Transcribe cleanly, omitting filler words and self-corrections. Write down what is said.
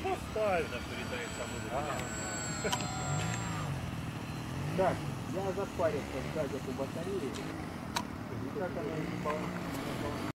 Поставь, да, передает саму. Так, я запарился сдать эту батарею. И как она не